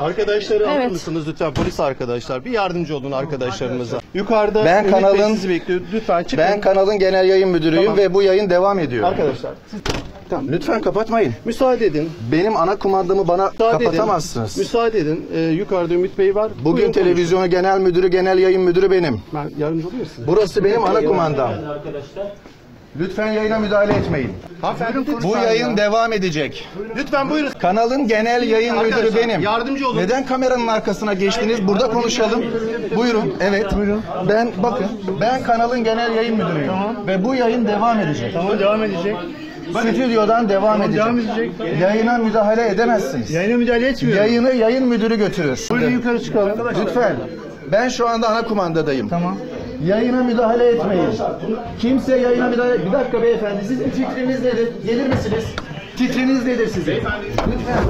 Arkadaşları alır Evet. mısınız lütfen, polis arkadaşlar? Bir yardımcı olun arkadaşlarımıza. Yukarıda Ben Ümit Bey kanalın- sizi bekliyor. Lütfen çıkın. Ben kanalın genel yayın müdürüyüm Tamam. ve bu yayın devam ediyor. Arkadaşlar siz Lütfen kapatmayın. müsaade edin. Benim ana kumandamı bana Müsaade kapatamazsınız. Edin. Müsaade edin. Yukarıda Ümit Bey var. Bugün Buyurun, televizyonu genel müdürü, genel yayın müdürü benim. konuşun. Ben yardımcı oluyor musun? Burası benim ana kumandam. Lütfen yayına müdahale etmeyin. Hanımefendi Bu yayın devam edecek. Lütfen buyurun. Kanalın genel yayın Arkadaşlar, müdürü benim. yardımcı olun. Neden kameranın arkasına geçtiniz? Burada konuşalım. Buyurun. Evet. Buyurun. Ben kanalın genel yayın müdürüyüm. Tamam. Ve bu yayın devam edecek. Tamam, devam edecek. Stüdyodan devam edecek. devam edecek. Yayına müdahale edemezsiniz. Yayına müdahale etmiyorum. Yayını yayın müdürü götürür. Buyurun yukarı çıkalım. Lütfen. Ben şu anda ana kumandadayım. Tamam. Yayına müdahale etmeyin. Kimse yayına müdahale... Bir dakika beyefendi, sizin titriniz nedir? Gelir misiniz? Titriniz nedir sizin? Lütfen.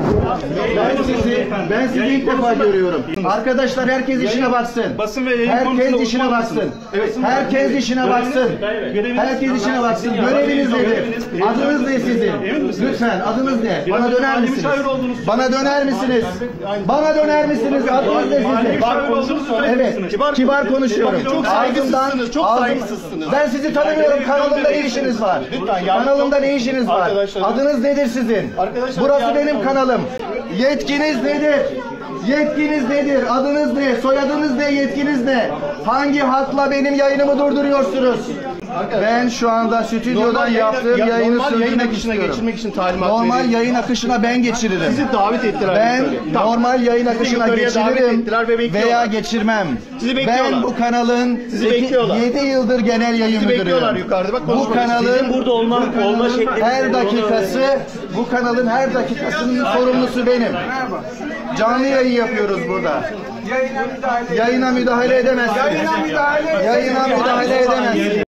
Ben sizi ilk defa görüyorum. Arkadaşlar herkes işine baksın. Basın ve yayın Herkes konusunda işine uzman baksın. mısınız? Evet. Herkes işine baksın. Herkes işine baksın. Göreviniz nedir? Adınız ne sizin? Lütfen adınız ne? Bana döner misiniz? Bana döner misiniz? Bana döner misiniz? Adınız ne sizin? Evet. Kibar konuşuyorum. Çok saygısızsınız. Çok saygısızsınız. Ben sizi tanımıyorum. Kanalımda ne işiniz var? Kanalımda ne işiniz var? Adınız nedir sizin? Burası benim kanalım. Yetkiniz nedir? Yetkiniz nedir? Adınız ne? Soyadınız ne? Yetkiniz ne? Hangi hakla benim yayınımı durduruyorsunuz? Ben şu anda stüdyodan yaptığım yayını normal yayın sürdürmek akışına istiyorum. geçirmek için talimat Normal vereyim. yayın akışına ben geçiririm. Sizi davet ettiler. Ben yukarıya. Tamam. normal yayın Sizi akışına yukarıya davet geçiririm ettiler ve bekliyorlar. veya geçirmem. Sizi bekliyorlar. Ben bu kanalın Sizi bekliyorlar. 7 yıldır genel yayın Sizi bekliyorlar müdürüyüm. yukarıda. Bak, Bu konuşmak kanalın istedim. Burada olma şekliniz her dakikası, bu kanalın her dakikasının sorumlusu benim. Canlı yayın yapıyoruz burada. Yayına müdahale edemezsiniz. Yayına müdahale edemezsiniz.